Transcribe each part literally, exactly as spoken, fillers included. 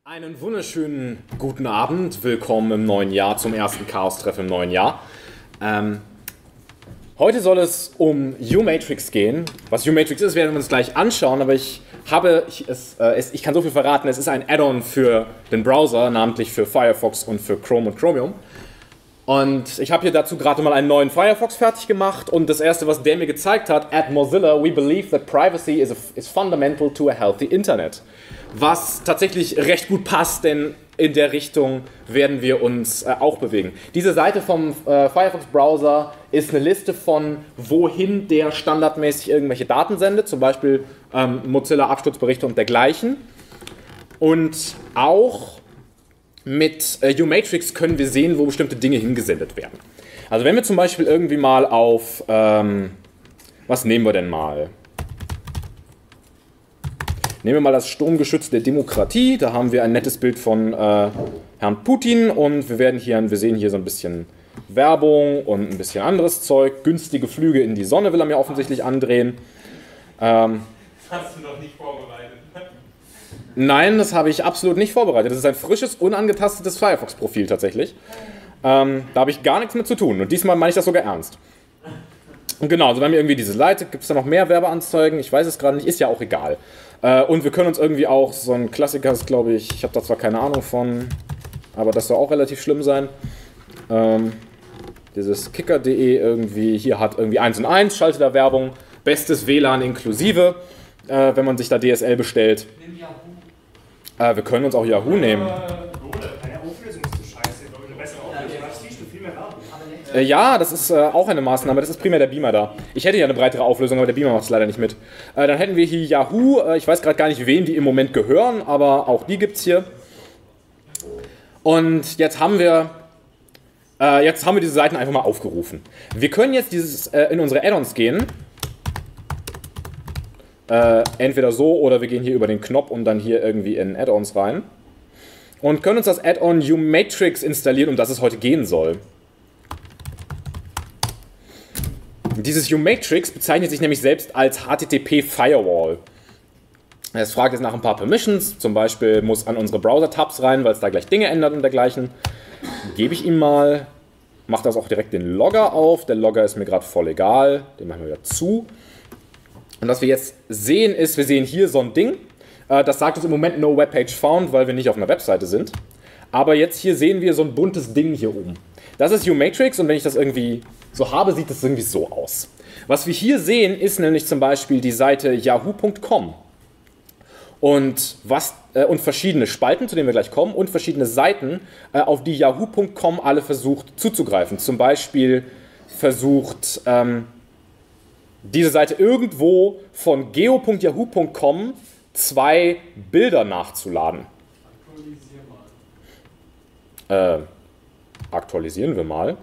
Einen wunderschönen guten Abend, willkommen im neuen Jahr, zum ersten Chaos-Treff im neuen Jahr. Ähm, heute soll es um U-Matrix gehen. Was U-Matrix ist, werden wir uns gleich anschauen, aber ich habe, ich, es, äh, es, ich kann so viel verraten, es ist ein Add-on für den Browser, namentlich für Firefox und für Chrome und Chromium. Und ich habe hier dazu gerade mal einen neuen Firefox fertig gemacht und das erste, was der mir gezeigt hat, at Mozilla, we believe that privacy is, a, is fundamental to a healthy Internet. Was tatsächlich recht gut passt, denn in der Richtung werden wir uns äh, auch bewegen. Diese Seite vom äh, Firefox-Browser ist eine Liste von, wohin der standardmäßig irgendwelche Daten sendet, zum Beispiel ähm, Mozilla-Absturzberichte und dergleichen. Und auch mit äh, U-Matrix können wir sehen, wo bestimmte Dinge hingesendet werden. Also wenn wir zum Beispiel irgendwie mal auf, ähm, was nehmen wir denn mal? Nehmen wir mal das Sturmgeschütz der Demokratie, da haben wir ein nettes Bild von äh, Herrn Putin und wir, werden hier, wir sehen hier so ein bisschen Werbung und ein bisschen anderes Zeug. Günstige Flüge in die Sonne will er mir offensichtlich andrehen. Ähm, das hast du noch nicht vorbereitet. Nein, das habe ich absolut nicht vorbereitet. Das ist ein frisches, unangetastetes Firefox-Profil tatsächlich. Ähm, da habe ich gar nichts mit zu tun und diesmal meine ich das sogar ernst. Und genau, also wir haben hier irgendwie diese Seite, gibt es da noch mehr Werbeanzeigen? Ich weiß es gerade nicht, ist ja auch egal. Äh, und wir können uns irgendwie auch, so ein Klassiker ist, glaube ich, ich habe da zwar keine Ahnung von, aber das soll auch relativ schlimm sein. Ähm, dieses Kicker punkt de irgendwie, hier hat irgendwie eins und eins, schaltet da Werbung, bestes W L A N inklusive, äh, wenn man sich da D S L bestellt. Nimm Yahoo. Äh, wir können uns auch Yahoo nehmen. Deine Auflösung ist zu scheiße, glaube ich, eine bessere Auflösung, da siehst du viel mehr Werbung. Äh, ja, das ist äh, auch eine Maßnahme, das ist primär der Beamer da. Ich hätte ja eine breitere Auflösung, aber der Beamer macht es leider nicht mit. Äh, dann hätten wir hier Yahoo, äh, ich weiß gerade gar nicht, wem die im Moment gehören, aber auch die gibt es hier. Und jetzt haben wir, äh, jetzt haben wir diese Seiten einfach mal aufgerufen. Wir können jetzt dieses, äh, in unsere Add-ons gehen. Äh, entweder so oder wir gehen hier über den Knopf und dann hier irgendwie in Add-ons rein. Und können uns das Add-on U-Matrix installieren, um das es heute gehen soll. Dieses U-Matrix bezeichnet sich nämlich selbst als H T T P Firewall. Es fragt jetzt nach ein paar Permissions, zum Beispiel muss an unsere Browser-Tabs rein, weil es da gleich Dinge ändert und dergleichen. Gebe ich ihm mal, mache das auch direkt den Logger auf. Der Logger ist mir gerade voll egal, den machen wir wieder zu. Und was wir jetzt sehen ist, wir sehen hier so ein Ding. Das sagt uns im Moment no webpage found, weil wir nicht auf einer Webseite sind. Aber jetzt hier sehen wir so ein buntes Ding hier oben. Das ist U-Matrix und wenn ich das irgendwie so habe, sieht das irgendwie so aus. Was wir hier sehen, ist nämlich zum Beispiel die Seite yahoo punkt com. Und, was, äh, und verschiedene Spalten, zu denen wir gleich kommen, und verschiedene Seiten, äh, auf die yahoo punkt com alle versucht zuzugreifen. Zum Beispiel versucht ähm, diese Seite irgendwo von geo punkt yahoo punkt com zwei Bilder nachzuladen. Aktualisier mal. Äh, aktualisieren wir mal.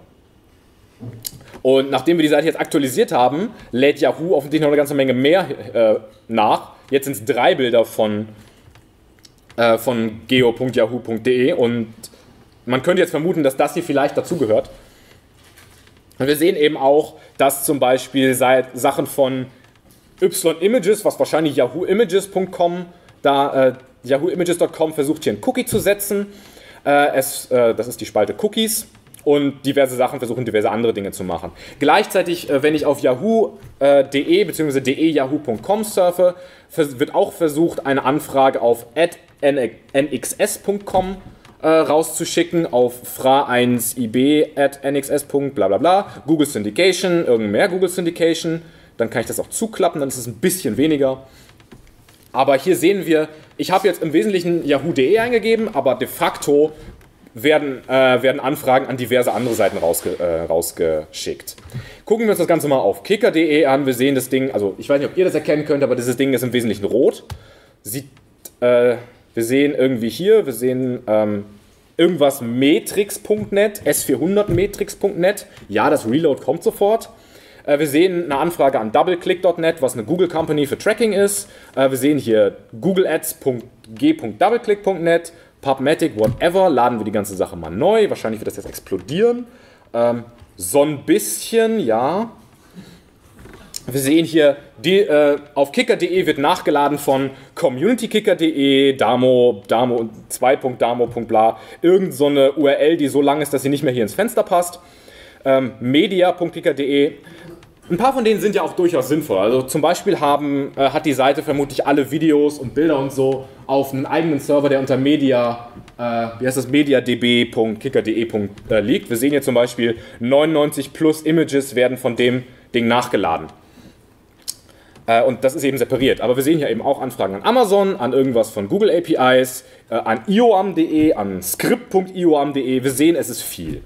Und nachdem wir die Seite jetzt aktualisiert haben, lädt Yahoo offensichtlich noch eine ganze Menge mehr äh, nach. Jetzt sind es drei Bilder von, äh, von geo punkt yahoo punkt de und man könnte jetzt vermuten, dass das hier vielleicht dazugehört. Und wir sehen eben auch, dass zum Beispiel seit Sachen von Y-Images, was wahrscheinlich yahoo images punkt com, da äh, yahoo images punkt com versucht hier einen Cookie zu setzen. Äh, es, äh, das ist die Spalte Cookies. Und diverse Sachen versuchen diverse andere Dinge zu machen. Gleichzeitig, wenn ich auf yahoo punkt de bzw. de yahoo punkt com surfe, wird auch versucht, eine Anfrage auf at n x s punkt com äh, rauszuschicken, auf fra eins i b at n x s. bla bla bla, Google Syndication, irgend mehr Google Syndication, dann kann ich das auch zuklappen, dann ist es ein bisschen weniger. Aber hier sehen wir, ich habe jetzt im Wesentlichen yahoo punkt de eingegeben, aber de facto Werden, äh, werden Anfragen an diverse andere Seiten rausge, äh, rausgeschickt. Gucken wir uns das Ganze mal auf kicker punkt de an. Wir sehen das Ding, also ich weiß nicht, ob ihr das erkennen könnt, aber dieses Ding ist im Wesentlichen rot. Sieht, äh, wir sehen irgendwie hier, wir sehen ähm, irgendwas metrix punkt net, S vierhundert metrix punkt net. Ja, das Reload kommt sofort. Äh, wir sehen eine Anfrage an doubleclick punkt net, was eine Google Company für Tracking ist. Äh, wir sehen hier google ads punkt g punkt doubleclick punkt net. Pubmatic, whatever, laden wir die ganze Sache mal neu. Wahrscheinlich wird das jetzt explodieren. Ähm, so ein bisschen, ja. Wir sehen hier, die, äh, auf kicker punkt de wird nachgeladen von communitykicker punkt de, Damo, Damo zwei Punkt damo Punkt bla, irgend so eine U R L, die so lang ist, dass sie nicht mehr hier ins Fenster passt. Ähm, media Punkt kicker Punkt de. Ein paar von denen sind ja auch durchaus sinnvoll. Also zum Beispiel haben, äh, hat die Seite vermutlich alle Videos und Bilder und so auf einen eigenen Server, der unter media, äh, wie heißt das, mediadb Punkt kicker Punkt de äh, liegt. Wir sehen hier zum Beispiel neunundneunzig plus Images werden von dem Ding nachgeladen. Äh, und das ist eben separiert. Aber wir sehen hier eben auch Anfragen an Amazon, an irgendwas von Google A P Is, äh, an ioam Punkt de, an script Punkt ioam Punkt de. Wir sehen, es ist viel.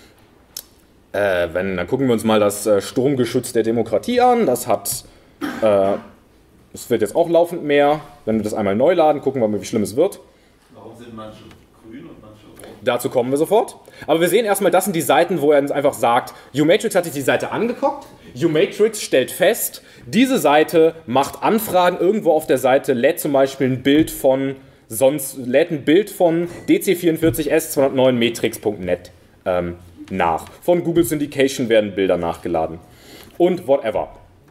Äh, wenn, dann gucken wir uns mal das äh, Sturmgeschütz der Demokratie an. Das hat, äh, es wird jetzt auch laufend mehr. Wenn wir das einmal neu laden, gucken wir mal, wie schlimm es wird. Warum sind manche grün und manche rot? Dazu kommen wir sofort. Aber wir sehen erstmal, das sind die Seiten, wo er uns einfach sagt, Umatrix hat sich die Seite angeguckt. Umatrix stellt fest, diese Seite macht Anfragen irgendwo auf der Seite, lädt zum Beispiel ein Bild von, sonst lädt ein Bild von D C vierundvierzig S zweihundertneun Matrix Punkt net ähm, nach. Von Google Syndication werden Bilder nachgeladen. Und whatever.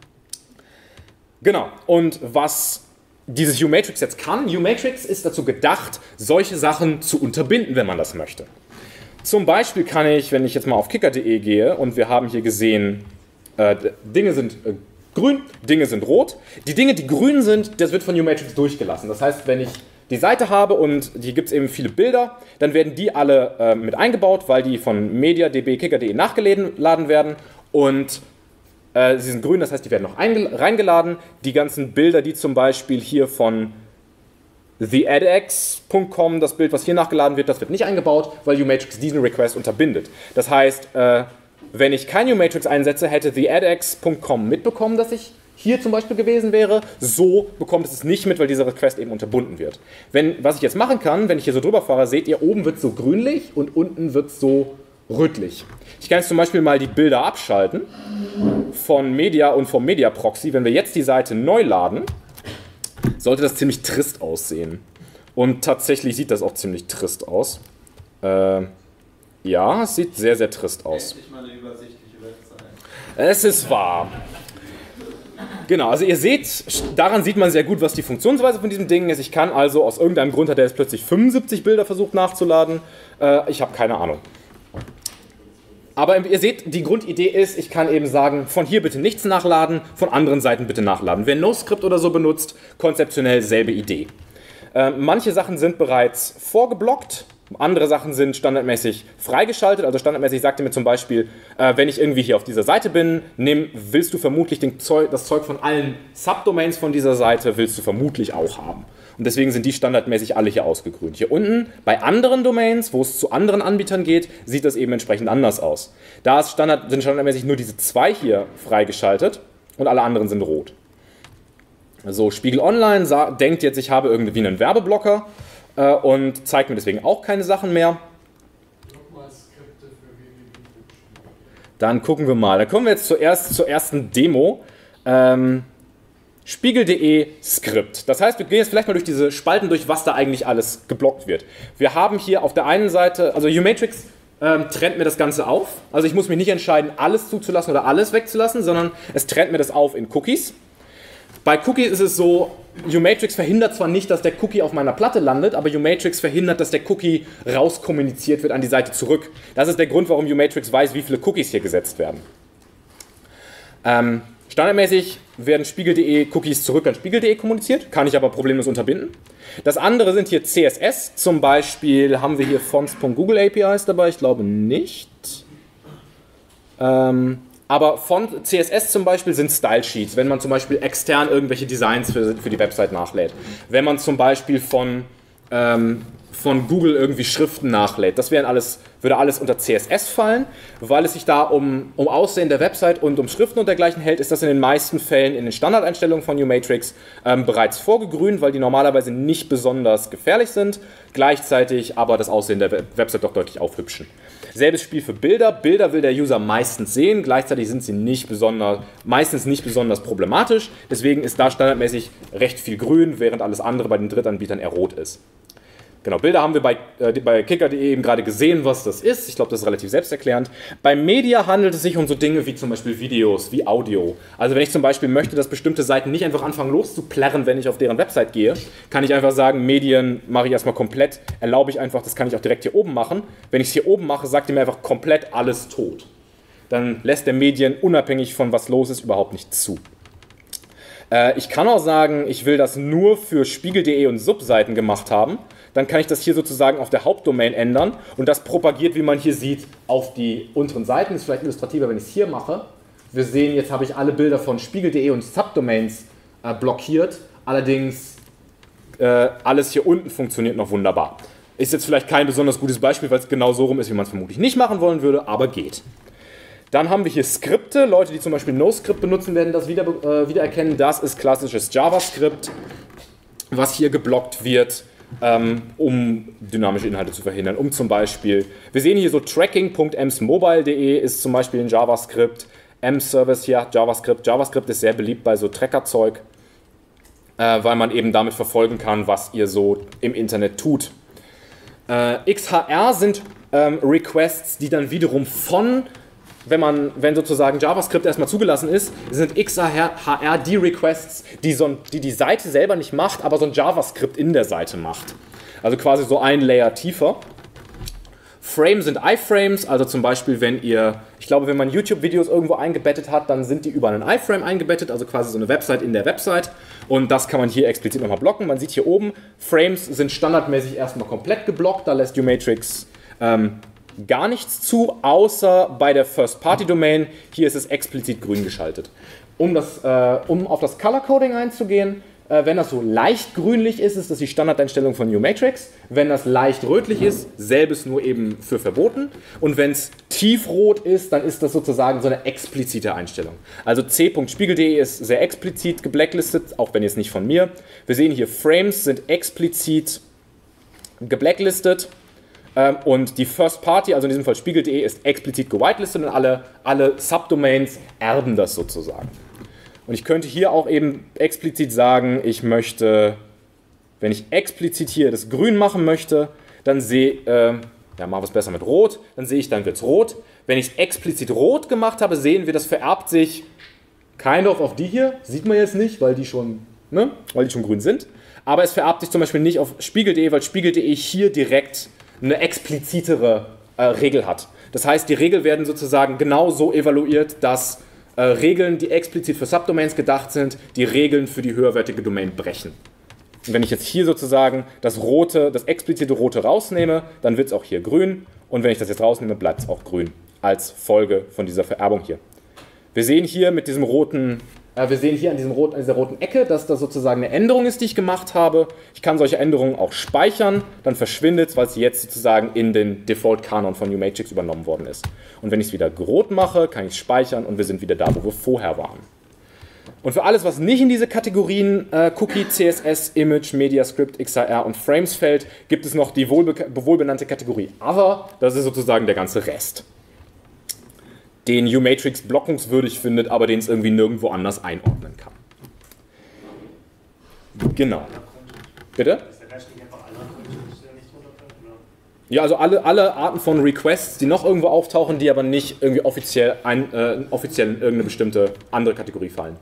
Genau. Und was dieses Umatrix jetzt kann, Umatrix ist dazu gedacht, solche Sachen zu unterbinden, wenn man das möchte. Zum Beispiel kann ich, wenn ich jetzt mal auf kicker Punkt de gehe und wir haben hier gesehen, äh, Dinge sind äh, grün, Dinge sind rot. Die Dinge, die grün sind, das wird von Umatrix durchgelassen. Das heißt, wenn ich die Seite habe und hier gibt es eben viele Bilder, dann werden die alle äh, mit eingebaut, weil die von mediadb kicker Punkt de nachgeladen werden und äh, sie sind grün, das heißt, die werden noch reingeladen. Die ganzen Bilder, die zum Beispiel hier von the edx Punkt com, das Bild, was hier nachgeladen wird, das wird nicht eingebaut, weil Umatrix diesen Request unterbindet. Das heißt, äh, wenn ich kein Umatrix einsetze, hätte the edx Punkt com mitbekommen, dass ich hier zum Beispiel gewesen wäre. So bekommt es es nicht mit, weil dieser Request eben unterbunden wird. Wenn, was ich jetzt machen kann, wenn ich hier so drüber fahre, seht ihr, oben wird es so grünlich und unten wird es so rötlich. Ich kann jetzt zum Beispiel mal die Bilder abschalten von Media und vom Media Proxy. Wenn wir jetzt die Seite neu laden, sollte das ziemlich trist aussehen. Und tatsächlich sieht das auch ziemlich trist aus. Äh, ja, es sieht sehr, sehr trist aus. Endlich mal eine übersichtliche Website. Es ist wahr. Genau, also ihr seht, daran sieht man sehr gut, was die Funktionsweise von diesem Ding ist. Ich kann also, aus irgendeinem Grund hat er jetzt plötzlich fünfundsiebzig Bilder versucht nachzuladen. Äh, ich habe keine Ahnung. Aber ihr seht, die Grundidee ist, ich kann eben sagen, von hier bitte nichts nachladen, von anderen Seiten bitte nachladen. Wer NoScript oder so benutzt, konzeptionell selbe Idee. Äh, manche Sachen sind bereits vorgeblockt. Andere Sachen sind standardmäßig freigeschaltet. Also standardmäßig sagt er mir zum Beispiel, äh, wenn ich irgendwie hier auf dieser Seite bin, nimm, willst du vermutlich den Zeug, das Zeug von allen Subdomains von dieser Seite, willst du vermutlich auch haben. Und deswegen sind die standardmäßig alle hier ausgegrünt. Hier unten bei anderen Domains, wo es zu anderen Anbietern geht, sieht das eben entsprechend anders aus. Da ist Standard, sind standardmäßig nur diese zwei hier freigeschaltet und alle anderen sind rot. So, Spiegel Online denkt jetzt, ich habe irgendwie einen Werbeblocker äh, und zeigt mir deswegen auch keine Sachen mehr. Dann gucken wir mal. Dann kommen wir jetzt zuerst zur ersten Demo. Ähm, Spiegel Punkt de Skript. Das heißt, wir gehen jetzt vielleicht mal durch diese Spalten durch, was da eigentlich alles geblockt wird. Wir haben hier auf der einen Seite, also Umatrix ähm, trennt mir das Ganze auf. Also ich muss mich nicht entscheiden, alles zuzulassen oder alles wegzulassen, sondern es trennt mir das auf in Cookies. Bei Cookies ist es so, Umatrix verhindert zwar nicht, dass der Cookie auf meiner Platte landet, aber Umatrix verhindert, dass der Cookie rauskommuniziert wird an die Seite zurück. Das ist der Grund, warum Umatrix weiß, wie viele Cookies hier gesetzt werden. Ähm, standardmäßig werden Spiegel Punkt de Cookies zurück an Spiegel Punkt de kommuniziert, kann ich aber problemlos unterbinden. Das andere sind hier C S S, zum Beispiel haben wir hier Fonts.Google A P Is dabei, ich glaube nicht. Ähm, aber Font, C S S zum Beispiel sind Style Sheets, wenn man zum Beispiel extern irgendwelche Designs für, für die Website nachlädt. Wenn man zum Beispiel von, ähm, von Google irgendwie Schriften nachlädt, das wären alles, würde alles unter C S S fallen. Weil es sich da um, um Aussehen der Website und um Schriften und dergleichen hält, ist das in den meisten Fällen in den Standardeinstellungen von Umatrix ähm, bereits vorgegrünt, weil die normalerweise nicht besonders gefährlich sind, gleichzeitig aber das Aussehen der Website doch deutlich aufhübschen. Selbes Spiel für Bilder. Bilder will der User meistens sehen, gleichzeitig sind sie nicht besonders, meistens nicht besonders problematisch. Deswegen ist da standardmäßig recht viel grün, während alles andere bei den Drittanbietern eher rot ist. Genau, Bilder haben wir bei, äh, bei Kicker punkt de eben gerade gesehen, was das ist. Ich glaube, das ist relativ selbsterklärend. Bei Media handelt es sich um so Dinge wie zum Beispiel Videos, wie Audio. Also wenn ich zum Beispiel möchte, dass bestimmte Seiten nicht einfach anfangen loszuplärren, wenn ich auf deren Website gehe, kann ich einfach sagen, Medien mache ich erstmal komplett, erlaube ich einfach, das kann ich auch direkt hier oben machen. Wenn ich es hier oben mache, sagt ihr mir einfach komplett alles tot. Dann lässt der Medien unabhängig von was los ist überhaupt nicht zu. Äh, ich kann auch sagen, ich will das nur für Spiegel punkt de und Subseiten gemacht haben. Dann kann ich das hier sozusagen auf der Hauptdomain ändern und das propagiert, wie man hier sieht, auf die unteren Seiten. Ist vielleicht illustrativer, wenn ich es hier mache. Wir sehen, jetzt habe ich alle Bilder von Spiegel punkt de und Subdomains äh, blockiert. Allerdings äh, alles hier unten funktioniert noch wunderbar. Ist jetzt vielleicht kein besonders gutes Beispiel, weil es genau so rum ist, wie man es vermutlich nicht machen wollen würde, aber geht. Dann haben wir hier Skripte. Leute, die zum Beispiel NoScript benutzen, werden das wieder, äh, wiedererkennen. Das ist klassisches JavaScript, was hier geblockt wird, ähm, um dynamische Inhalte zu verhindern. Um zum Beispiel, wir sehen hier so tracking punkt emsmobile punkt de ist zum Beispiel ein JavaScript. M-Service hier hat JavaScript. JavaScript ist sehr beliebt bei so Tracker-Zeug, äh, weil man eben damit verfolgen kann, was ihr so im Internet tut. Äh, X H R sind ähm, Requests, die dann wiederum von Wenn, man, wenn sozusagen JavaScript erstmal zugelassen ist, sind X H R die Requests, die, so, die die Seite selber nicht macht, aber so ein JavaScript in der Seite macht. Also quasi so ein Layer tiefer. Frame sind iFrames, also zum Beispiel, wenn ihr, ich glaube, wenn man YouTube-Videos irgendwo eingebettet hat, dann sind die über einen iFrame eingebettet, also quasi so eine Website in der Website. Und das kann man hier explizit nochmal blocken. Man sieht hier oben, Frames sind standardmäßig erstmal komplett geblockt, da lässt U-Matrix ähm, gar nichts zu, außer bei der First-Party-Domain. Hier ist es explizit grün geschaltet. Um, das, äh, um auf das Color-Coding einzugehen, äh, wenn das so leicht grünlich ist, ist das die Standardeinstellung von U-Matrix. Wenn das leicht rötlich ist, selbes nur eben für verboten. Und wenn es tiefrot ist, dann ist das sozusagen so eine explizite Einstellung. Also c punkt spiegel punkt de ist sehr explizit geblacklistet, auch wenn jetzt nicht von mir. Wir sehen hier, Frames sind explizit geblacklistet. Und die First Party, also in diesem Fall Spiegel punkt de, ist explizit gewitelistet und alle, alle Subdomains erben das sozusagen. Und ich könnte hier auch eben explizit sagen, ich möchte, wenn ich explizit hier das grün machen möchte, dann sehe, äh, ja, machen wir es besser mit rot, dann sehe ich, dann wird es rot. Wenn ich es explizit rot gemacht habe, sehen wir, das vererbt sich kind of auf die hier, sieht man jetzt nicht, weil die schon, ne, weil die schon grün sind. Aber es vererbt sich zum Beispiel nicht auf Spiegel punkt de, weil Spiegel punkt de hier direkt eine explizitere äh, Regel hat. Das heißt, die Regeln werden sozusagen genau so evaluiert, dass äh, Regeln, die explizit für Subdomains gedacht sind, die Regeln für die höherwertige Domain brechen. Und wenn ich jetzt hier sozusagen das rote, das explizite rote rausnehme, dann wird es auch hier grün. Und wenn ich das jetzt rausnehme, bleibt es auch grün als Folge von dieser Vererbung hier. Wir sehen hier mit diesem roten Wir sehen hier an, diesem rot, an dieser roten Ecke, dass das sozusagen eine Änderung ist, die ich gemacht habe. Ich kann solche Änderungen auch speichern, dann verschwindet es, weil sie jetzt sozusagen in den Default-Kanon von U-Matrix übernommen worden ist. Und wenn ich es wieder rot mache, kann ich es speichern und wir sind wieder da, wo wir vorher waren. Und für alles, was nicht in diese Kategorien äh, Cookie, C S S, Image, MediaScript, X H R und Frames fällt, gibt es noch die wohlbe- wohlbenannte Kategorie Other, das ist sozusagen der ganze Rest, den U-Matrix blockungswürdig findet, aber den es irgendwie nirgendwo anders einordnen kann. Genau. Bitte? Ja, also alle, alle Arten von Requests, die noch irgendwo auftauchen, die aber nicht irgendwie offiziell, ein, äh, offiziell in irgendeine bestimmte andere Kategorie fallen.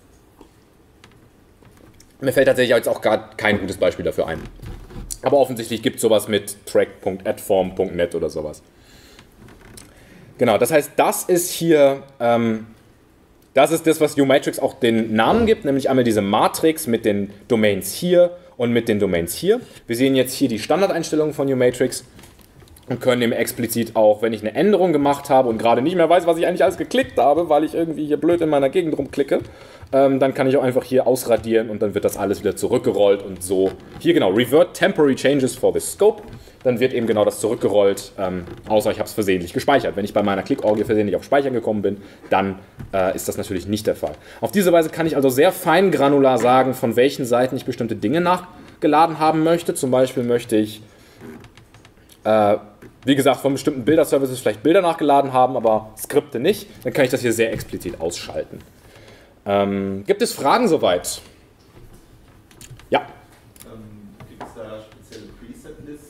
Mir fällt tatsächlich jetzt auch gerade kein gutes Beispiel dafür ein. Aber offensichtlich gibt es sowas mit track punkt adform punkt net oder sowas. Genau, das heißt, das ist hier, ähm, das ist das, was U-Matrix auch den Namen gibt, nämlich einmal diese Matrix mit den Domains hier und mit den Domains hier. Wir sehen jetzt hier die Standardeinstellungen von U-Matrix und können eben explizit auch, wenn ich eine Änderung gemacht habe und gerade nicht mehr weiß, was ich eigentlich alles geklickt habe, weil ich irgendwie hier blöd in meiner Gegend rumklicke, ähm, dann kann ich auch einfach hier ausradieren und dann wird das alles wieder zurückgerollt und so. Hier genau, Revert Temporary Changes for the Scope. Dann wird eben genau das zurückgerollt, ähm, außer ich habe es versehentlich gespeichert. Wenn ich bei meiner Click-Orgie versehentlich auf Speichern gekommen bin, dann äh, ist das natürlich nicht der Fall. Auf diese Weise kann ich also sehr fein granular sagen, von welchen Seiten ich bestimmte Dinge nachgeladen haben möchte. Zum Beispiel möchte ich, äh, wie gesagt, von bestimmten Bilderservices vielleicht Bilder nachgeladen haben, aber Skripte nicht. Dann kann ich das hier sehr explizit ausschalten. Ähm, gibt es Fragen soweit? Ja. Ähm, Gibt es da spezielle Preset-Listen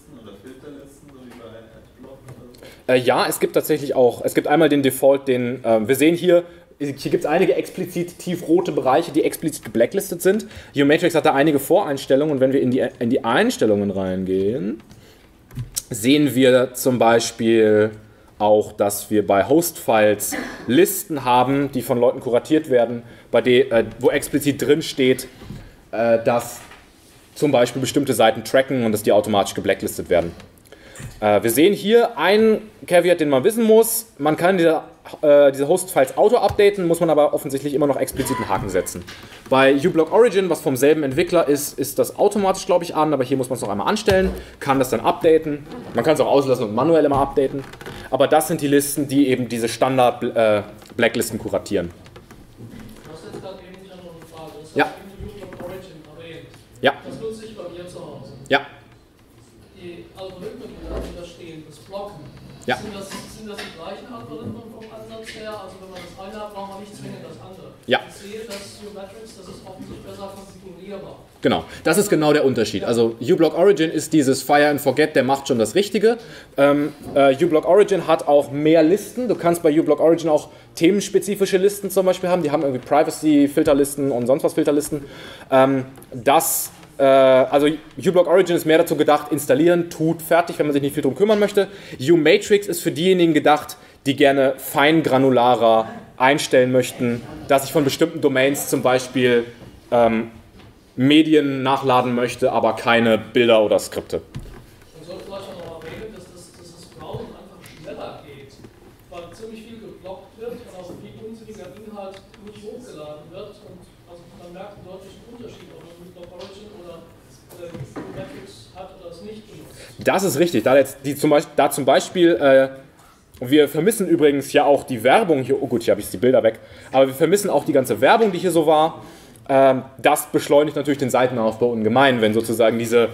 Äh, ja, es gibt tatsächlich auch, es gibt einmal den Default, den, äh, wir sehen hier, hier gibt es einige explizit tiefrote Bereiche, die explizit geblacklistet sind. Geomatrix hat da einige Voreinstellungen und wenn wir in die, in die Einstellungen reingehen, sehen wir zum Beispiel auch, dass wir bei Host-Files Listen haben, die von Leuten kuratiert werden, bei de, äh, wo explizit drin steht, äh, dass zum Beispiel bestimmte Seiten tracken und dass die automatisch geblacklistet werden. Äh, wir sehen hier einen Caveat, den man wissen muss. Man kann diese, äh, diese Host-Files auto-updaten, muss man aber offensichtlich immer noch explizit einen Haken setzen. Bei uBlock Origin, was vom selben Entwickler ist, ist das automatisch, glaube ich, an, aber hier muss man es noch einmal anstellen, kann das dann updaten. Man kann es auch auslassen und manuell immer updaten. Aber das sind die Listen, die eben diese Standard-Blacklisten äh, kuratieren. Du hast jetzt gerade eben noch eine Frage. Das heißt, ja. in uBlock Origin erwähnt. Ja. Das nutze ich bei mir zu Hause. Ja. Die Algorithmen, die da stehen, das Blocken, ja. sind, das, sind das die gleichen Algorithmen vom Ansatz her? Also wenn man das eine hat, braucht man nicht zwingend das andere. Ja. Ich sehe, dass Geomatrix, das ist offensichtlich besser konfigurierbar. Genau, das ist genau der Unterschied. Also uBlock Origin ist dieses Fire and Forget, der macht schon das Richtige. Ähm, äh, uBlock Origin hat auch mehr Listen. Du kannst bei uBlock Origin auch themenspezifische Listen zum Beispiel haben. Die haben irgendwie Privacy-Filterlisten und sonst was Filterlisten. Ähm, das Also uBlock Origin ist mehr dazu gedacht, installieren, tut, fertig, wenn man sich nicht viel drum kümmern möchte. uMatrix ist für diejenigen gedacht, die gerne feingranularer einstellen möchten, dass ich von bestimmten Domains zum Beispiel ähm, Medien nachladen möchte, aber keine Bilder oder Skripte. Man sollte vielleicht auch noch erwähnen, dass das, dass das Browsen einfach schneller geht, weil ziemlich viel geblockt wird und auch viel unsinniger Inhalt nicht hochgeladen wird. Und also man merkt einen deutlichen Unterschied, ob man mit Origin oder Geomatrix hat oder es nicht benutzt. Das ist richtig. Da, jetzt die zum Beispiel, da zum Beispiel äh, wir vermissen übrigens ja auch die Werbung hier. Oh gut, hier habe ich die Bilder weg. Aber wir vermissen auch die ganze Werbung, die hier so war. Ähm, das beschleunigt natürlich den Seitenaufbau ungemein, wenn sozusagen diese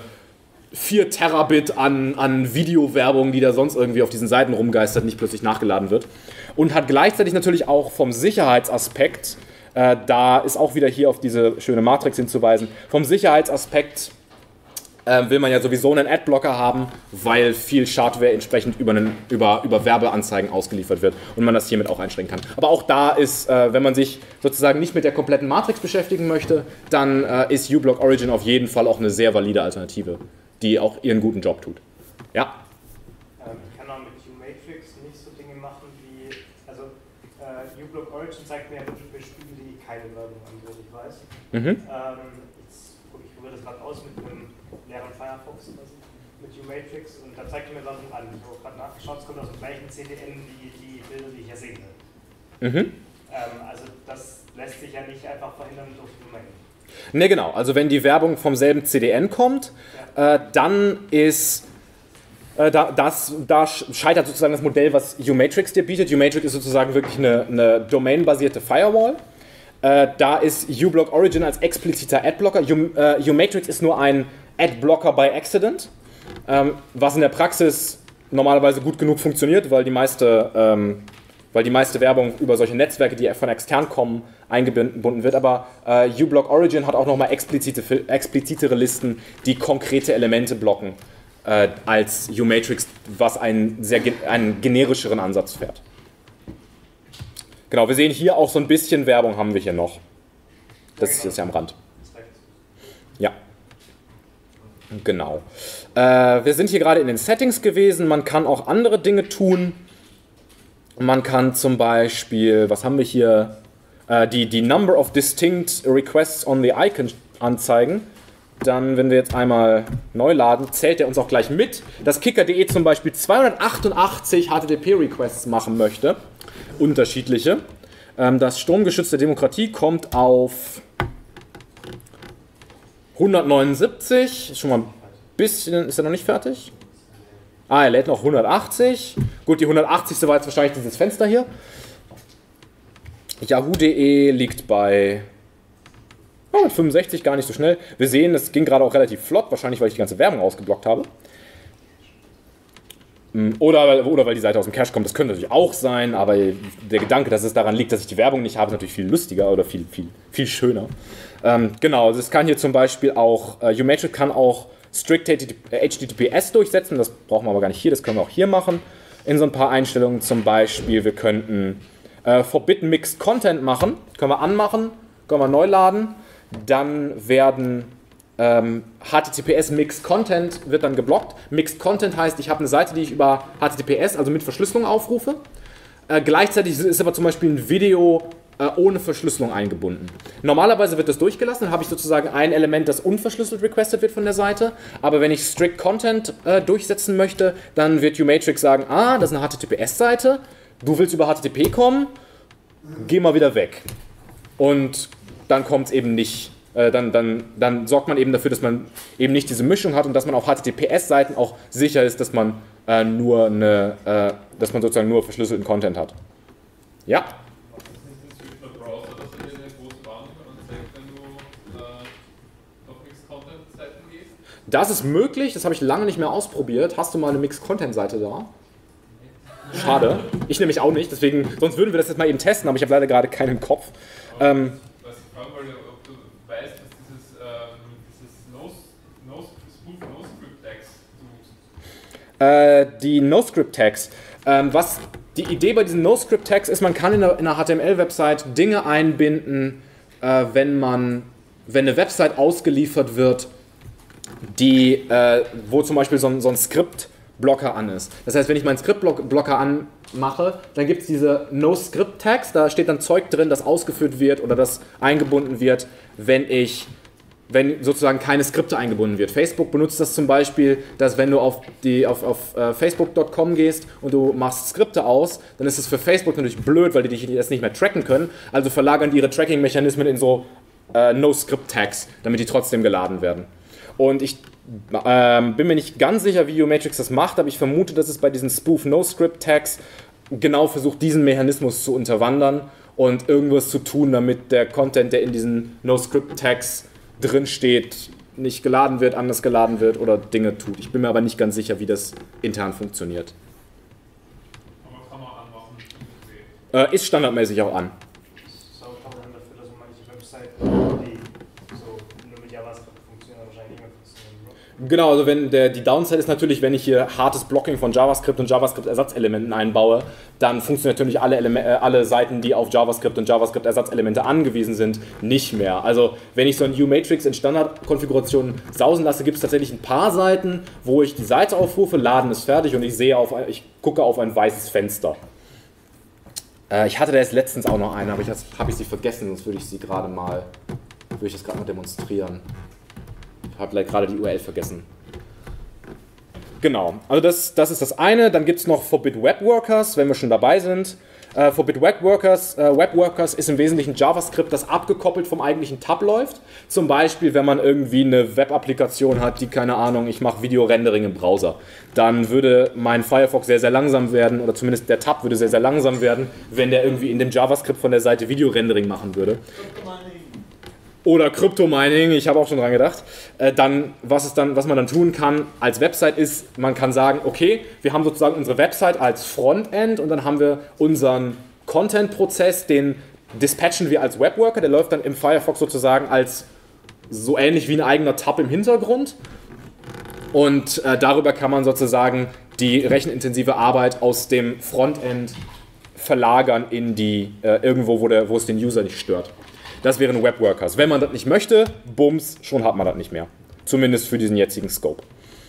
vier Terabit an, an Videowerbung, die da sonst irgendwie auf diesen Seiten rumgeistert, nicht plötzlich nachgeladen wird. Und hat gleichzeitig natürlich auch vom Sicherheitsaspekt, äh, da ist auch wieder hier auf diese schöne Matrix hinzuweisen, vom Sicherheitsaspekt äh, will man ja sowieso einen Adblocker haben, weil viel Schadware entsprechend über, einen, über, über Werbeanzeigen ausgeliefert wird und man das hiermit auch einstellen kann. Aber auch da ist, äh, wenn man sich sozusagen nicht mit der kompletten Matrix beschäftigen möchte, dann äh, ist uBlock Origin auf jeden Fall auch eine sehr valide Alternative, die auch ihren guten Job tut. Ja? Ähm, kann man mit uMatrix nicht so Dinge machen wie, also äh, uBlock Origin zeigt mir ja wirklich Spiele, die keine Werbung haben, so ich weiß. Mhm. Ähm, jetzt gucke ich probiere das gerade aus mit einem leeren Firefox also mit uMatrix und da zeigt er mir Werbung an. Ich habe gerade nachgeschaut, es kommt aus dem gleichen C D N wie die Bilder, die ich ja sehe. Mhm. Ähm, also das lässt sich ja nicht einfach verhindern durch Domain. Ne, genau. Also wenn die Werbung vom selben C D N kommt, ja. äh, dann ist äh, da, das, da scheitert sozusagen das Modell, was uMatrix dir bietet. uMatrix ist sozusagen wirklich eine, eine domainbasierte Firewall. Äh, da ist uBlock Origin als expliziter Adblocker. U, äh, uMatrix ist nur ein Adblocker by accident, ähm, was in der Praxis normalerweise gut genug funktioniert, weil die meiste ähm, weil die meiste Werbung über solche Netzwerke, die von extern kommen, eingebunden wird. Aber äh, uBlock Origin hat auch nochmal explizite, explizitere Listen, die konkrete Elemente blocken, äh, als uMatrix, was einen sehr einen generischeren Ansatz fährt. Genau, wir sehen hier auch so ein bisschen Werbung haben wir hier noch. Das ist jetzt ja am Rand. Ja. Genau. Äh, wir sind hier gerade in den Settings gewesen. Man kann auch andere Dinge tun. Man kann zum Beispiel, was haben wir hier, äh, die, die Number of Distinct Requests on the Icon anzeigen. Dann, wenn wir jetzt einmal neu laden, zählt er uns auch gleich mit, dass Kicker punkt de zum Beispiel zweihundertachtundachtzig H T T P-Requests machen möchte, unterschiedliche. Ähm, das stromgeschützte Demokratie kommt auf hundertneunundsiebzig, ist schon mal ein bisschen, ist er noch nicht fertig? Ah, er lädt noch hundertachtzig. Gut, die hundertachtzig war jetzt wahrscheinlich dieses Fenster hier. Yahoo punkt de liegt bei oh, fünfundsechzig, gar nicht so schnell. Wir sehen, es ging gerade auch relativ flott, wahrscheinlich weil ich die ganze Werbung ausgeblockt habe. Oder, oder weil die Seite aus dem Cache kommt, das könnte natürlich auch sein, aber der Gedanke, dass es daran liegt, dass ich die Werbung nicht habe, ist natürlich viel lustiger oder viel, viel, viel schöner. Ähm, genau, das kann hier zum Beispiel auch, äh, uMatrix kann auch Strict H T T P S durchsetzen, das brauchen wir aber gar nicht hier, das können wir auch hier machen. in so ein paar Einstellungen, zum Beispiel, wir könnten äh, Forbidden Mixed Content machen, können wir anmachen, können wir neu laden, dann werden ähm, H T T P S Mixed Content wird dann geblockt. Mixed Content heißt, ich habe eine Seite, die ich über H T T P S, also mit Verschlüsselung aufrufe. Äh, gleichzeitig ist aber zum Beispiel ein Video äh, ohne Verschlüsselung eingebunden. Normalerweise wird das durchgelassen, dann habe ich sozusagen ein Element, das unverschlüsselt requested wird von der Seite, aber wenn ich Strict Content äh, durchsetzen möchte, dann wird uMatrix sagen, ah, das ist eine H T T P S-Seite, du willst über H T T P kommen, geh mal wieder weg. Und dann kommt es eben nicht, äh, dann, dann, dann sorgt man eben dafür, dass man eben nicht diese Mischung hat und dass man auf H T T P S-Seiten auch sicher ist, dass man äh, nur eine, äh, dass man sozusagen nur verschlüsselten Content hat. Ja? Was ist nicht ein Browser, dass er dir eine große Warnung anzeigt, wenn du äh, auf Mixed-Content-Seiten gehst? Das ist möglich, das habe ich lange nicht mehr ausprobiert. Hast du mal eine Mixed-Content-Seite da? Schade. Ich nämlich auch nicht, deswegen, sonst würden wir das jetzt mal eben testen, aber ich habe leider gerade keinen im Kopf. Ähm, Was ich fragen wollte, ob du weißt, dass dieses, ähm, dieses no, no, Spoof No-Script-Tags suchst. äh, die No-Script-Tags. Ähm, was die Idee bei diesen No-Script-Tags ist, man kann in einer, in einer H T M L-Website Dinge einbinden, äh, wenn man, wenn eine Website ausgeliefert wird, die, äh, wo zum Beispiel so ein, so ein Skript-Blocker an ist. Das heißt, wenn ich meinen Skript-Blocker anmache, dann gibt es diese No-Script-Tags, da steht dann Zeug drin, das ausgeführt wird oder das eingebunden wird, wenn ich, wenn sozusagen keine Skripte eingebunden wird. Facebook benutzt das zum Beispiel, dass wenn du auf, die, auf, auf uh, facebook Punkt com gehst und du machst Skripte aus, dann ist es für Facebook natürlich blöd, weil die dich das nicht mehr tracken können, also verlagern die ihre Tracking-Mechanismen in so uh, No-Script-Tags, damit die trotzdem geladen werden. Und ich ähm, bin mir nicht ganz sicher, wie uMatrix das macht, aber ich vermute, dass es bei diesen Spoof-No-Script-Tags genau versucht, diesen Mechanismus zu unterwandern und irgendwas zu tun, damit der Content, der in diesen No-Script-Tags drin steht, nicht geladen wird, anders geladen wird oder Dinge tut. Ich bin mir aber nicht ganz sicher, wie das intern funktioniert. Aber kann man anmachen. Äh, ist standardmäßig auch an. So kann man dafür, dass manche Webseiten, die so nur mit JavaScript funktionieren, wahrscheinlich nicht mehr funktionieren. Genau, also wenn der, die Downside ist natürlich, wenn ich hier hartes Blocking von JavaScript und JavaScript-Ersatzelementen einbaue, dann funktionieren natürlich alle, Eleme- äh, alle Seiten, die auf JavaScript und JavaScript-Ersatzelemente angewiesen sind, nicht mehr. Also wenn ich so ein uMatrix in Standardkonfigurationen sausen lasse, gibt es tatsächlich ein paar Seiten, wo ich die Seite aufrufe, Laden ist fertig und ich sehe auf, ein, ich gucke auf ein weißes Fenster. Äh, ich hatte da jetzt letztens auch noch eine, aber ich habe ich sie vergessen, sonst würde ich sie gerade mal, würde ich das gerade mal demonstrieren. Ich habe gerade die U R L vergessen. Genau, also das, das ist das eine. Dann gibt es noch Forbid Web Workers, wenn wir schon dabei sind. Äh, Forbid Web Workers, äh, Web Workers ist im Wesentlichen JavaScript, das abgekoppelt vom eigentlichen Tab läuft. Zum Beispiel, wenn man irgendwie eine Web-Applikation hat, die, keine Ahnung, ich mache Video-Rendering im Browser. Dann würde mein Firefox sehr, sehr langsam werden, oder zumindest der Tab würde sehr, sehr langsam werden, wenn der irgendwie in dem JavaScript von der Seite Video-Rendering machen würde. Oder Crypto-Mining, ich habe auch schon dran gedacht. Äh, dann, was, es dann, was man dann tun kann als Website ist, man kann sagen, okay, wir haben sozusagen unsere Website als Frontend und dann haben wir unseren Content-Prozess, den dispatchen wir als Webworker, der läuft dann im Firefox sozusagen als so ähnlich wie ein eigener Tab im Hintergrund. Und äh, darüber kann man sozusagen die rechenintensive Arbeit aus dem Frontend verlagern in die, äh, irgendwo, wo, der, wo es den User nicht stört. Das wären Webworkers. Wenn man das nicht möchte, bums, schon hat man das nicht mehr. Zumindest für diesen jetzigen Scope.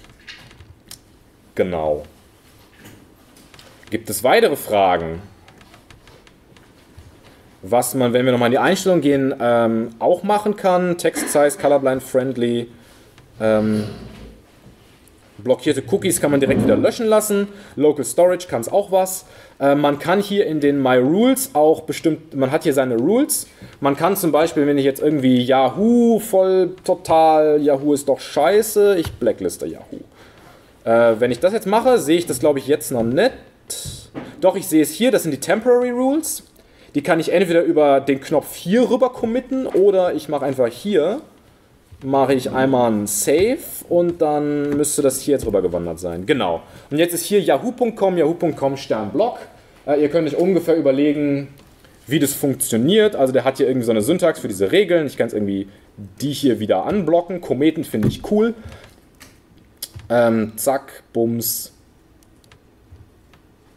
Genau. Gibt es weitere Fragen? Was man, wenn wir nochmal in die Einstellung gehen, ähm, auch machen kann. Text Size, Colorblind Friendly. Ähm, blockierte Cookies kann man direkt wieder löschen lassen. Local Storage kann es auch was. Äh, man kann hier in den My Rules auch bestimmt, man hat hier seine Rules. Man kann zum Beispiel, wenn ich jetzt irgendwie Yahoo voll total, Yahoo ist doch scheiße, ich blackliste Yahoo. Äh, wenn ich das jetzt mache, sehe ich das glaube ich jetzt noch nicht. Doch, ich sehe es hier, das sind die Temporary Rules. Die kann ich entweder über den Knopf hier rüber committen oder ich mache einfach hier, mache ich einmal ein Save und dann müsste das hier jetzt rüber gewandert sein. Genau. Und jetzt ist hier yahoo Punkt com, yahoo Punkt com Sternblock. Äh, ihr könnt euch ungefähr überlegen, wie das funktioniert. Also der hat hier irgendwie so eine Syntax für diese Regeln. Ich kann es irgendwie die hier wieder anblocken. Kometen finde ich cool. Ähm, zack, bums.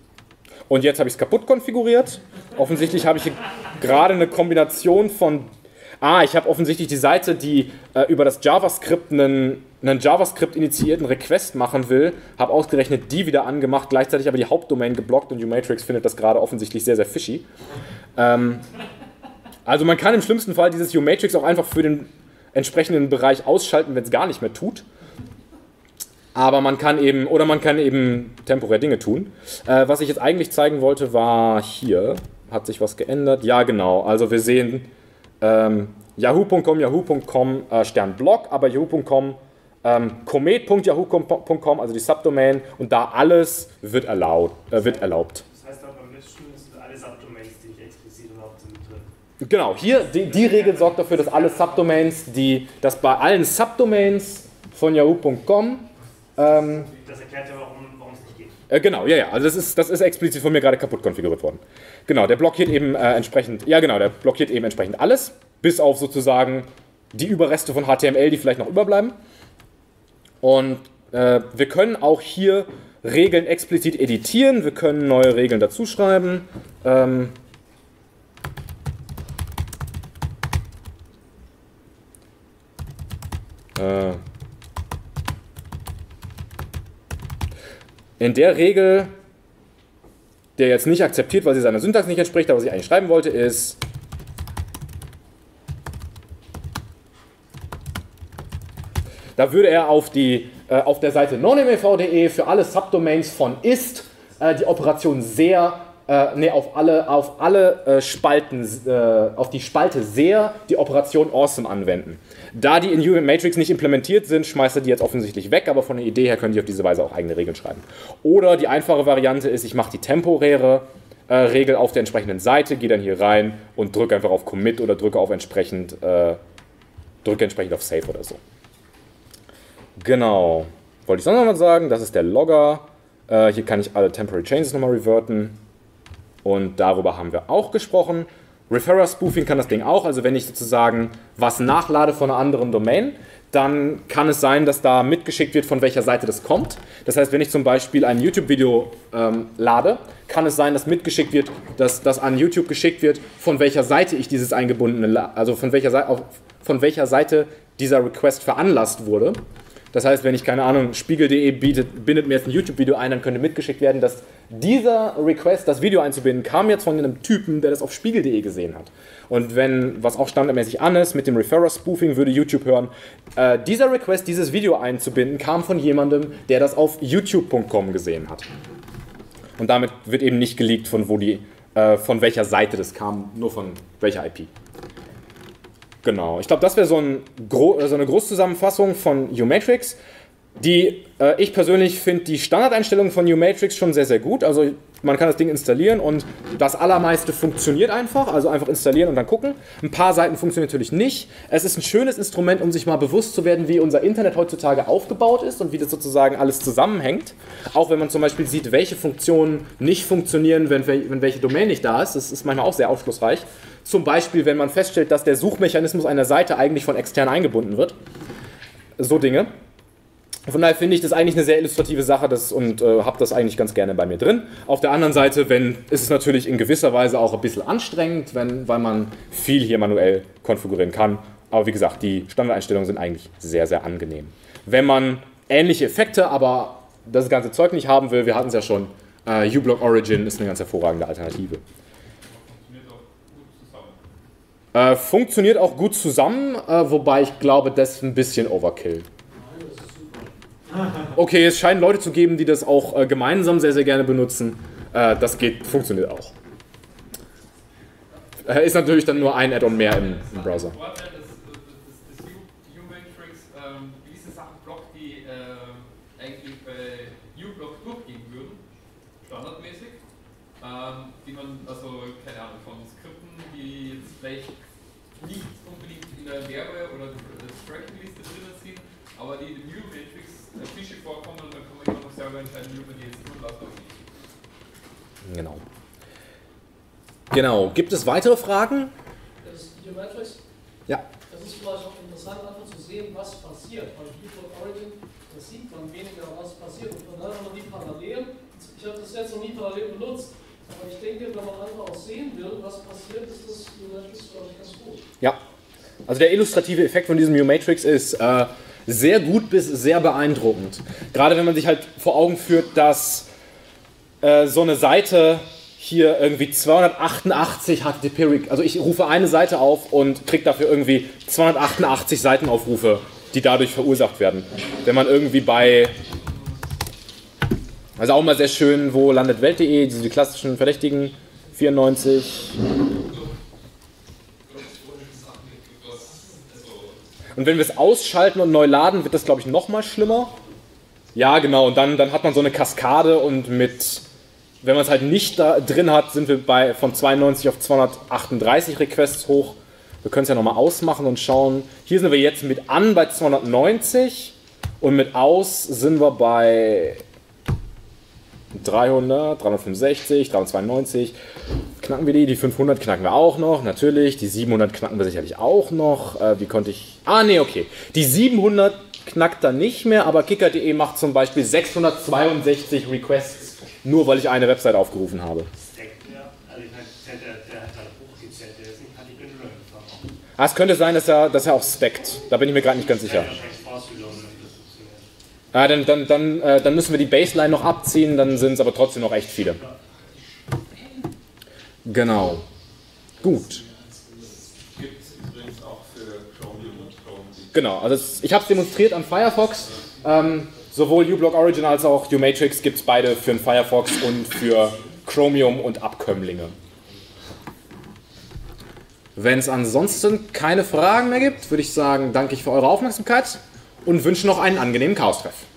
Und jetzt habe ich es kaputt konfiguriert. Offensichtlich habe ich hier gerade eine Kombination von... Ah, ich habe offensichtlich die Seite, die äh, über das JavaScript einen, einen JavaScript-initiierten Request machen will, habe ausgerechnet die wieder angemacht, gleichzeitig aber die Hauptdomain geblockt und Umatrix findet das gerade offensichtlich sehr, sehr fishy. Ähm, also man kann im schlimmsten Fall dieses Umatrix auch einfach für den entsprechenden Bereich ausschalten, wenn es gar nicht mehr tut. Aber man kann eben, oder man kann eben temporär Dinge tun. Äh, was ich jetzt eigentlich zeigen wollte, war hier. Hat sich was geändert? Ja, genau. Also wir sehen ähm, yahoo punkt com, yahoo punkt com äh, Stern Blog, aber yahoo punkt com ähm, comet punkt yahoo punkt com, also die Subdomain, und da alles wird erlaubt. Äh, wird erlaubt. Das heißt, auch beim Mischen sind alle Subdomains, die nicht explizit erlaubt sind, drin. Genau, hier, die, die Regel sorgt dafür, dass alle Subdomains, die, dass bei allen Subdomains von yahoo punkt com ähm, das erklärt ja, warum, warum es nicht geht. Äh, genau, ja, ja, also das ist, das ist explizit von mir gerade kaputt konfiguriert worden. Genau, der blockiert eben äh, entsprechend, ja genau, der blockiert eben entsprechend alles, bis auf sozusagen die Überreste von H T M L, die vielleicht noch überbleiben. Und äh, wir können auch hier Regeln explizit editieren, wir können neue Regeln dazu schreiben. Ähm, äh, In der Regel, der jetzt nicht akzeptiert, weil sie seiner Syntax nicht entspricht, aber was ich eigentlich schreiben wollte, ist da würde er auf, die, äh, auf der Seite nonmev punkt de für alle Subdomains von ist äh, die Operation sehr, äh, nee, auf alle, auf alle äh, Spalten, äh, auf die Spalte sehr die Operation awesome anwenden. Da die in Umatrix nicht implementiert sind, schmeißt er die jetzt offensichtlich weg, aber von der Idee her können die auf diese Weise auch eigene Regeln schreiben. Oder die einfache Variante ist, ich mache die temporäre äh, Regel auf der entsprechenden Seite, gehe dann hier rein und drücke einfach auf Commit oder drücke auf entsprechend, äh, drücke entsprechend auf Save oder so. Genau. Wollte ich sonst noch mal sagen, das ist der Logger. Äh, hier kann ich alle Temporary Changes nochmal reverten. Und darüber haben wir auch gesprochen. Referrer Spoofing kann das Ding auch, also wenn ich sozusagen was nachlade von einer anderen Domain, dann kann es sein, dass da mitgeschickt wird, von welcher Seite das kommt. Das heißt, wenn ich zum Beispiel ein YouTube-Video ähm, lade, kann es sein, dass mitgeschickt wird, dass das an YouTube geschickt wird, von welcher Seite ich dieses eingebundene, also von welcher Seite, von welcher Seite dieser Request veranlasst wurde. Das heißt, wenn ich, keine Ahnung, spiegel punkt de bietet, bindet mir jetzt ein YouTube-Video ein, dann könnte mitgeschickt werden, dass dieser Request, das Video einzubinden, kam jetzt von einem Typen, der das auf spiegel punkt de gesehen hat. Und wenn, was auch standardmäßig an ist, mit dem Referrer-Spoofing würde YouTube hören, äh, dieser Request, dieses Video einzubinden, kam von jemandem, der das auf youtube punkt com gesehen hat. Und damit wird eben nicht geleakt, von, wo die, äh, von welcher Seite das kam, nur von welcher I P. Genau, ich glaube, das wäre so, ein Gro so eine Großzusammenfassung von Umatrix. Die, äh, ich persönlich finde die Standardeinstellungen von Umatrix schon sehr, sehr gut. Also man kann das Ding installieren und das allermeiste funktioniert einfach. Also einfach installieren und dann gucken. Ein paar Seiten funktionieren natürlich nicht. Es ist ein schönes Instrument, um sich mal bewusst zu werden, wie unser Internet heutzutage aufgebaut ist und wie das sozusagen alles zusammenhängt. Auch wenn man zum Beispiel sieht, welche Funktionen nicht funktionieren, wenn, wenn welche Domain nicht da ist. Das ist manchmal auch sehr aufschlussreich. Zum Beispiel, wenn man feststellt, dass der Suchmechanismus einer Seite eigentlich von extern eingebunden wird. So Dinge. Von daher finde ich das eigentlich eine sehr illustrative Sache das, und äh, habe das eigentlich ganz gerne bei mir drin. Auf der anderen Seite wenn, ist es natürlich in gewisser Weise auch ein bisschen anstrengend, wenn, weil man viel hier manuell konfigurieren kann. Aber wie gesagt, die Standardeinstellungen sind eigentlich sehr, sehr angenehm. Wenn man ähnliche Effekte, aber das ganze Zeug nicht haben will, wir hatten es ja schon, äh, uBlock Origin ist eine ganz hervorragende Alternative. Äh, funktioniert auch gut zusammen, äh, wobei ich glaube, das ist ein bisschen Overkill. Okay, es scheinen Leute zu geben, die das auch äh, gemeinsam sehr, sehr gerne benutzen. Äh, das geht, funktioniert auch. Äh, ist natürlich dann nur ein Add-on mehr im, im Browser. Vorteil des, des, des Umatrix ähm, gewisse Sachen blockt, die äh, eigentlich bei uBlock durchgehen würden, standardmäßig, ähm, die man, also keine Ahnung, von Skripten, die jetzt vielleicht nicht unbedingt in der Werbe- oder Tracking-Liste drin sind, aber die in Umatrix Fische vorkommen, dann kann man immer noch selber entscheiden, wie man die jetzt tun lässt oder nicht. Genau. Genau. Gibt es weitere Fragen? Das Umatrix? Ja. Das ist vielleicht auch interessant, einfach zu sehen, was passiert. Bei uBlock Origin, da sieht man weniger, was passiert. Und von daher haben wir die Parallelen. Ich habe das jetzt noch nie parallel benutzt. Aber ich denke, wenn man einfach auch sehen will, was passiert, ist das U-Matrix, glaube ich, ganz gut. Ja, also der illustrative Effekt von diesem U-Matrix ist äh, sehr gut bis sehr beeindruckend. Gerade wenn man sich halt vor Augen führt, dass äh, so eine Seite hier irgendwie zweihundertachtundachtzig H T T P, also ich rufe eine Seite auf und kriege dafür irgendwie zweihundertachtundachtzig Seitenaufrufe, die dadurch verursacht werden. Wenn man irgendwie bei, also auch mal sehr schön, wo landet Welt punkt de, diese klassischen Verdächtigen, vierundneunzig. Und wenn wir es ausschalten und neu laden, wird das, glaube ich, noch mal schlimmer. Ja, genau, und dann, dann hat man so eine Kaskade und mit, wenn man es halt nicht da drin hat, sind wir bei von zweiundneunzig auf zweihundertachtunddreißig Requests hoch. Wir können es ja nochmal ausmachen und schauen. Hier sind wir jetzt mit an bei zweihundertneunzig und mit aus sind wir bei dreihundert, dreihundertfünfundsechzig, dreihundertzweiundneunzig. Knacken wir die? Die fünfhundert knacken wir auch noch, natürlich. Die siebenhundert knacken wir sicherlich auch noch. Äh, wie konnte ich... Ah, nee, okay. Die siebenhundert knackt dann nicht mehr, aber Kicker punkt de macht zum Beispiel sechshundertzweiundsechzig Requests, nur weil ich eine Website aufgerufen habe. Ah, es könnte sein, dass er, dass er auch stackt. Da bin ich mir gerade nicht ganz sicher. Ah, dann, dann, dann, äh, dann müssen wir die Baseline noch abziehen, dann sind es aber trotzdem noch echt viele. Genau. Gut. Gibt es übrigens auch für Chromium und Chrome. Genau, also es, ich habe es demonstriert an Firefox. Ähm, sowohl uBlock Origin als auch uMatrix gibt es beide für den Firefox und für Chromium und Abkömmlinge. Wenn es ansonsten keine Fragen mehr gibt, würde ich sagen, danke ich für eure Aufmerksamkeit und wünsche noch einen angenehmen Chaos-Treff.